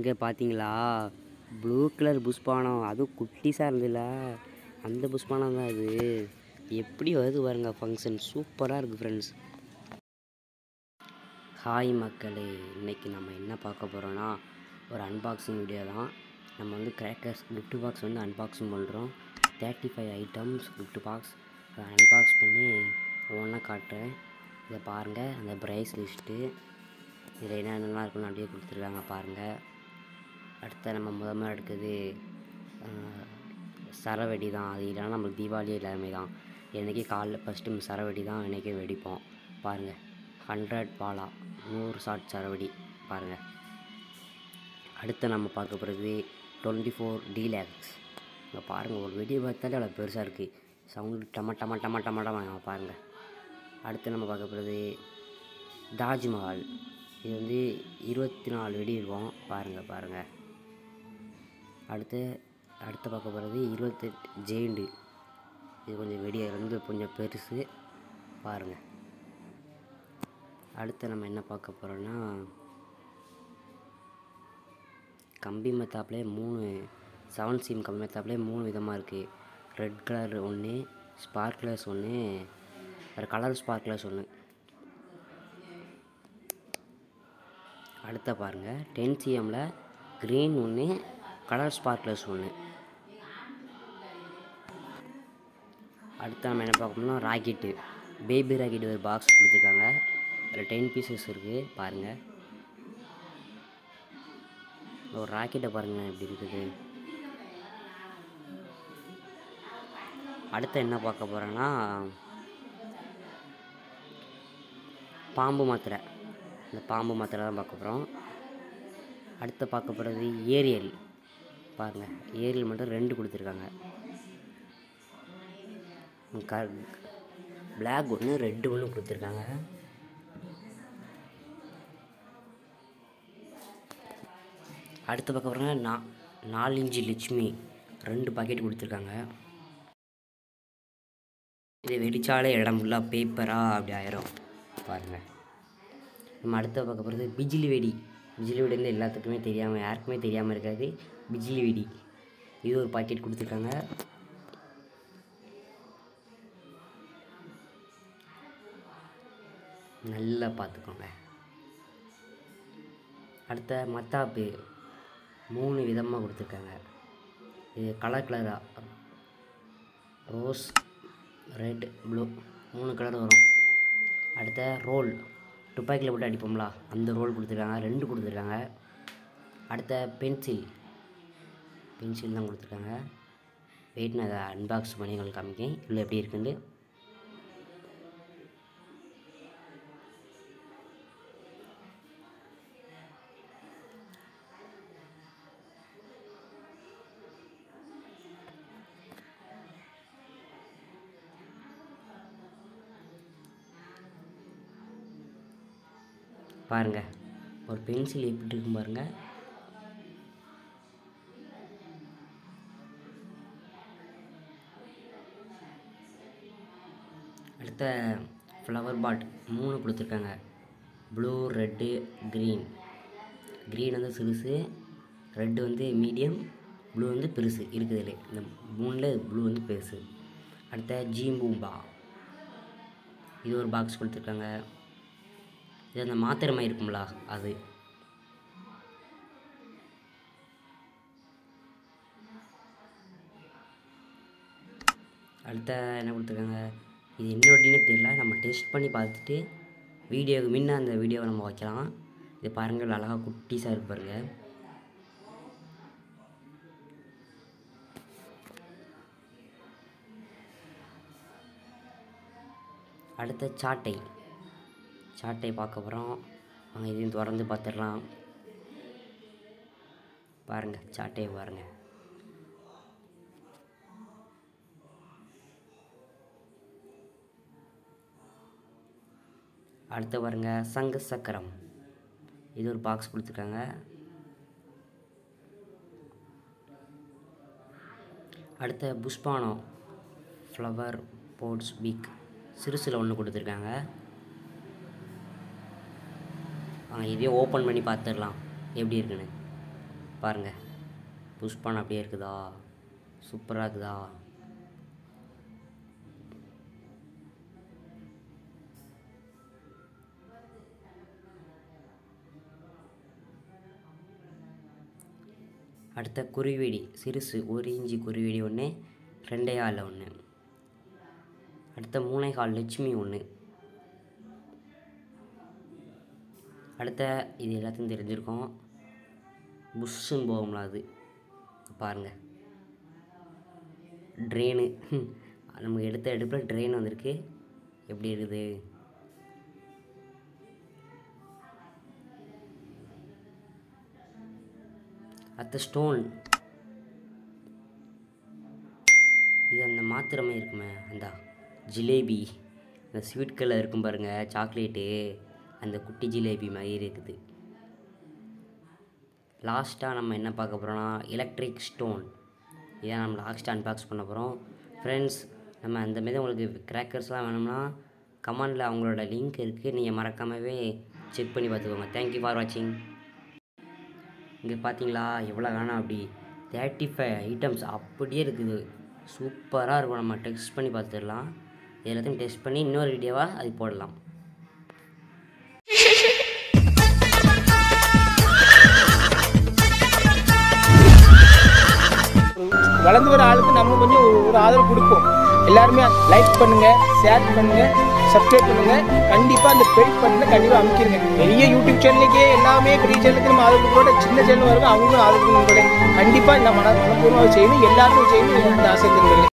இங்கே பார்த்தீங்களா, blue colour புஷ்பானம், அதுவும் குட்டிஸாக இருந்ததுல, அந்த புஷ்பானம் தான் அது. எப்படி வருது பாருங்க ஃபங்க்ஷன், சூப்பராக இருக்குது ஃப்ரெண்ட்ஸ். ஹாய் மக்களே, இன்றைக்கி நம்ம என்ன பார்க்க போகிறோன்னா ஒரு அன்பாக்சிங் வீடியோ தான். நம்ம வந்து கிராக்கர்ஸ் கிஃப்ட் பாக்ஸ் வந்து அன்பாக்சிங் பண்ணுறோம். 35 ஐட்டம்ஸ் கிஃப்ட் பாக்ஸ் அன்பாக்ஸ் பண்ணி ஒவ்வொன்றா காட்டுறேன். இதை பாருங்கள், அந்த ப்ரைஸ் லிஸ்ட்டு, இதில் என்னென்னலாம் இருக்குன்னு அப்படியே கொடுத்துருக்காங்க பாருங்கள். அடுத்த நம்ம முதல்ல எடுக்கிறது சரவெடி தான். அது இல்லைனா நம்மளுக்கு தீபாவளி எல்லாமே தான். என்றைக்கி காலைல ஃபஸ்ட்டு சரவெடி தான் என்றைக்கே வெடிப்போம். பாருங்கள், 100 பாலா 100 ஷாட் சரவெடி பாருங்கள். அடுத்து நம்ம பார்க்க போகிறது 24 டீலக்ஸ். இங்கே பாருங்கள், ஒரு வெடி பார்த்தாலே அவ்வளோ பெருசாக இருக்குது. சவுண்டு டம டம டம டம டம பாருங்கள். அடுத்து நம்ம பார்க்க போகிறது தாஜ்மஹால். இது வந்து 24 வெடி இருக்கும் பாருங்கள். அடுத்து பார்க்க போகிறது 28 ஜெயிண்டு. இது கொஞ்சம் வெடியை வந்து கொஞ்சம் பெருசு பாருங்கள். அடுத்து நம்ம என்ன பார்க்க போகிறோன்னா கம்பி மெத்தாப்லேயே 3 7 சீம் கம்பி மெத்தாப்லேயே 3 விதமாக இருக்குது. ரெட் கலர் ஒன்று, ஸ்பார்க்லர்ஸ் ஒன்று, வேறு கலர் ஸ்பார்க்லர்ஸ் ஒன்று. அடுத்த பாருங்கள் 10 சிஎம்மில் க்ரீன் ஒன்று, கலர் ஸ்பார்க்லர்ஸ் ஒன்று. அடுத்து நம்ம என்ன பார்க்கணும்னா ராக்கெட்டு, பேபி ராக்கெட் ஒரு பாக்ஸ் கொடுத்துருக்காங்க. அதில் 10 பீசஸ் இருக்குது பாருங்கள். ஒரு ராக்கெட்டை பாருங்கள் எப்படி இருக்குது. அடுத்து என்ன பார்க்க போகிறேன்னா பாம்பு மாத்திரை. இந்த பாம்பு மாத்திரை தான் பார்க்க போகிறோம். அடுத்து பார்க்க போகிறது ஏரியல் பாருங்கள். ஏரியல் மட்டும் 2 கொடுத்துருக்காங்க. பிளாக் ஒன்று, ரெட்டு ஒன்று கொடுத்துருக்காங்க. அடுத்து பார்க்க போகிறோன்னா 4 இன்ச்சு லட்சுமி 2 பாக்கெட் கொடுத்துருக்காங்க. இது வெடிச்சாலே இடம் ஃபுல்லாக பேப்பராக அப்படி ஆயிரும் பாருங்கள். நம்ம அடுத்த பார்க்க போகிறது பிஜிலி வெடி. பிஜிலி வெடி வந்து எல்லாத்துக்குமே தெரியாமல், யாருக்குமே தெரியாமல் இருக்காது. பிஜிலி வெடி இது ஒரு பாக்கெட் கொடுத்துருக்காங்க. நல்லா பார்த்துக்கோங்க. அடுத்த மத்தாப்பு 3 விதமாக கொடுத்துருக்காங்க. இது கலராக ரோஸ், ரெட், ப்ளூ 3 கலர் வரும். அடுத்த ரோல், துப்பாக்கியில் போட்டு அடிப்போம்ல, அந்த ரோல் கொடுத்துருக்காங்க, 2 கொடுத்துருக்காங்க. அடுத்த பென்சில் தான் கொடுத்துருக்காங்க. வெயிட் நான் அதை அன்பாக்ஸ் பண்ணி உங்களுக்கு காமிக்கேன் இல்லை எப்படி இருக்குன்னு. பாருங்கள், ஒரு பென்சில் எப்படி இருக்கும் பாருங்கள். அடுத்த ஃப்ளவர் பாட் 3 கொடுத்துருக்காங்க. Blue, red, green. க்ரீன் வந்து சிறுசு, ரெட்டு வந்து மீடியம், ப்ளூ வந்து பெருசு இருக்குதுல. இந்த 3ல் ப்ளூ வந்து பெருசு. அடுத்த ஜீம்பூம்பா இது ஒரு பாக்ஸ் கொடுத்துருக்காங்க. இது அந்த மாத்திரை மாதிரி இருக்கும்ல அது. அடுத்த என்ன கொடுத்துருக்காங்க, இது என்ன வெடினே தெரியல. நம்ம டெஸ்ட் பண்ணி பார்த்துட்டு வீடியோவுக்கு முன்ன அந்த வீடியோவை நம்ம வைக்கலாம். இது பாருங்கள், அழகாக குட்டிஸாக இருக்கு பாருங்கள். அடுத்த சாட்டை பார்க்க போகிறோம். அவங்க இதையும் திறந்து பார்த்துடலாம். பாருங்கள், சாட்டையை பாருங்கள். அடுத்து பாருங்கள் சங்கு சக்கரம். இது ஒரு பாக்ஸ் கொடுத்துருக்காங்க. அடுத்த புஷ்பானம் ஃப்ளவர் போட்ஸ் பிக் சிறுசில் ஒன்று கொடுத்துருக்காங்க. இதையும் ஓப்பன் பண்ணி பார்த்துடலாம் எப்படி இருக்குன்னு. பாருங்கள், புஷ் பண்ண அப்படியே இருக்குதா, சூப்பராக இருக்குதா. அடுத்த குருவிடி சிறுசு 1 இன்ச்சு குருவிடி ஒன்று, 2.25 ஒன்று. அடுத்த 3.25 லட்சுமி ஒன்று. அடுத்த இது எல்லாத்தையும் தெரிஞ்சிருக்கோம், புஷ்ஷுன்னு போகும்ல அது. பாருங்கள், ட்ரெயினு நமக்கு எடுத்த எடுப்பில் ட்ரெயின் வந்திருக்கு. எப்படி இருக்குது? அடுத்த ஸ்டோன், இது அந்த மாத்திரமே இருக்குமே, அந்த ஜிலேபி, இந்த ஸ்வீட் கலர் இருக்கும் பாருங்கள், சாக்லேட்டு, அந்த குட்டி ஜிலேபி மாதிரி இருக்குது. லாஸ்ட்டாக நம்ம என்ன பார்க்க போகிறோன்னா எலக்ட்ரிக் ஸ்டோன். இதான் நம்ம லாஸ்ட்டாக அன்பாக்ஸ் பண்ண போகிறோம். ஃப்ரெண்ட்ஸ், நம்ம அந்த மாரி உங்களுக்கு கிராக்கர்ஸ்லாம் வேணும்னா கமெண்டில் அவங்களோட லிங்க் இருக்குது, நீங்கள் மறக்காமவே செக் பண்ணி பார்த்துக்கோங்க. தேங்க்யூ ஃபார் வாட்சிங். இங்கே பார்த்தீங்களா எவ்வளோ வேணாம், அப்படி 35 ஐட்டம்ஸ் அப்படியே இருக்குது. சூப்பராக இருக்கும். நம்ம டெஸ்ட் பண்ணி பார்த்துடலாம். எல்லாத்தையும் டெஸ்ட் பண்ணி இன்னொரு வீடியோவாக அது போடலாம். வளர்ந்து வர ஆளுக்கு நம்ம கொஞ்சம் ஒரு ஆதரவு கொடுப்போம். எல்லாருமே லைக் பண்ணுங்கள், ஷேர் பண்ணுங்கள், சப்ஸ்கிரைப் பண்ணுங்கள். கண்டிப்பாக அந்த பெல் பட்டனை கண்டிப்பாக அமைக்கிருங்க. பெரிய யூடியூப் சேனலுக்கே எல்லாமே பெரிய சேனலுக்கு நம்ம ஆதரவு கூட சின்ன சேனல் வரும், அவங்களும் ஆதரவு கூட கண்டிப்பாக இந்த மனப்பூர்வமாக செய்யணும், எல்லாருக்கும் செய்யணும். ஆசை